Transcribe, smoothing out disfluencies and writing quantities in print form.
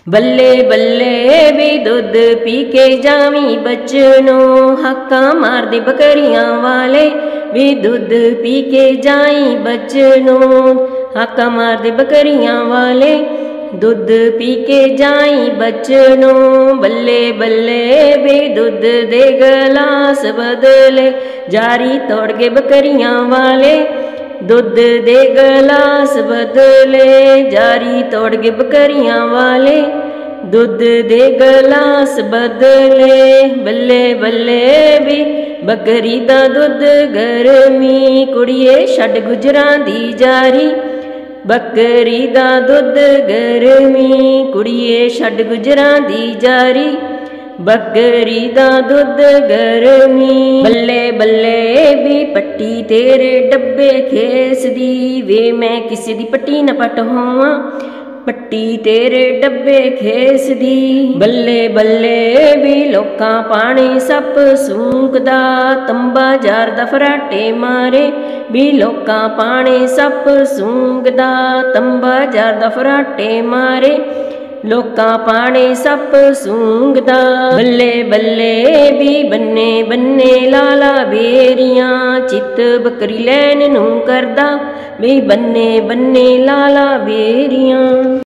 बल्ले बल्ले भी दुध पी के जावी बचनों, हक्का मार दे बकरियां वाले भी दुध पी के जाई बचनों, हक्का मार दे बकरियां वाले दुध पी के जाई बचनों। बल्ले बल्ले भी दुध दे गलास बदले, जारी तोड़ के बकरियां वाले दुध दे गलास बदले, जारी तोड़ के बकरियां वाले दुध दे गलास बदले। बल्ले बल्ले भी बकरी दा दुध गरमी, कुड़िए छड्ड गुजरां दी जारी, बकरी दा दुध गरमी, कुड़िए छड्ड गुजरां दी जारी, बकरी दा दुध गरमी। बल्ले बल्ले भी पट्टी तेरे डब्बे खेस दी, वे मैं किसी दी पट्टी न पट होवां, पट्टी तेरे डब्बे खेस दी। बल्ले बल्ले भी लोकां पानी सप सूंकदा, तंबा जार दा फराटे मारे भी लोकां पानी सप सूंकदा, तंबा जार दा फराटे मारे लोकां पानी सप सूंघदा। बल्ले बल्ले भी बन्ने बन्ने लाला बेरियां, चित बकरी लैन नूं करदा भी बन्ने बन्ने लाला बेरियां।